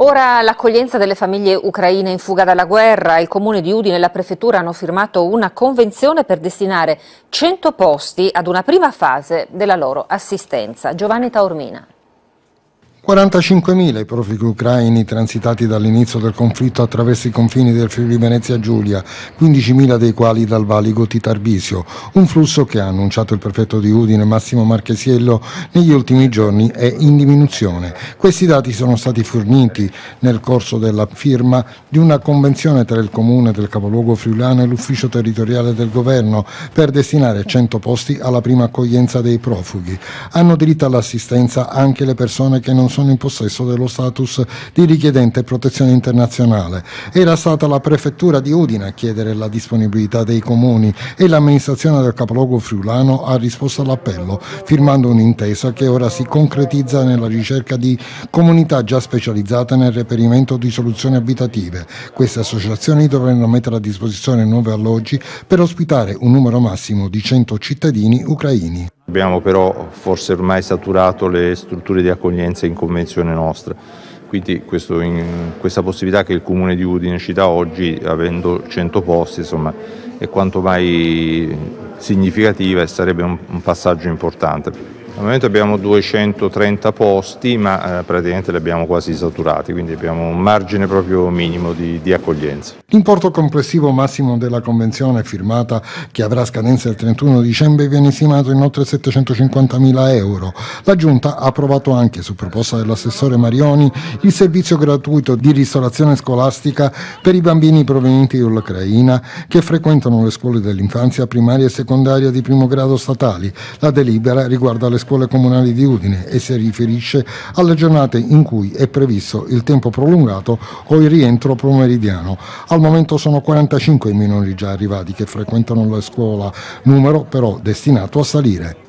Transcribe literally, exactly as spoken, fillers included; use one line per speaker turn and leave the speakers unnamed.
Ora l'accoglienza delle famiglie ucraine in fuga dalla guerra. Il Comune di Udine e la Prefettura hanno firmato una convenzione per destinare cento posti ad una prima fase della loro assistenza. Giovanni Taormina.
quarantacinquemila i profughi ucraini transitati dall'inizio del conflitto attraverso i confini del Friuli Venezia Giulia, quindicimila dei quali dal valico di Tarbisio, un flusso che ha annunciato il prefetto di Udine Massimo Marchesiello negli ultimi giorni è in diminuzione. Questi dati sono stati forniti nel corso della firma di una convenzione tra il comune del capoluogo friulano e l'ufficio territoriale del governo per destinare cento posti alla prima accoglienza dei profughi. Hanno diritto all'assistenza anche le persone che non sono sono in possesso dello status di richiedente protezione internazionale. Era stata la prefettura di Udine a chiedere la disponibilità dei comuni e l'amministrazione del capoluogo friulano ha risposto all'appello, firmando un'intesa che ora si concretizza nella ricerca di comunità già specializzate nel reperimento di soluzioni abitative. Queste associazioni dovranno mettere a disposizione nuovi alloggi per ospitare un numero massimo di cento cittadini ucraini.
Abbiamo però forse ormai saturato le strutture di accoglienza in convenzione nostra, quindi questo, in, questa possibilità che il Comune di Udine ci dà oggi, avendo cento posti, insomma, è quanto mai significativa e sarebbe un, un passaggio importante. Al momento abbiamo duecentotrenta posti, ma eh, praticamente li abbiamo quasi saturati, quindi abbiamo un margine proprio minimo di, di accoglienza.
L'importo complessivo massimo della convenzione firmata, che avrà scadenza il trentuno dicembre, viene stimato in oltre settecentocinquantamila euro. La Giunta ha approvato anche, su proposta dell'assessore Marioni, il servizio gratuito di ristorazione scolastica per i bambini provenienti dall'Ucraina che frequentano le scuole dell'infanzia primaria e secondaria di primo grado statali. La delibera riguarda le scuole comunali di Udine e si riferisce alle giornate in cui è previsto il tempo prolungato o il rientro pomeridiano. Al momento sono quarantacinque i minori già arrivati che frequentano la scuola, numero però destinato a salire.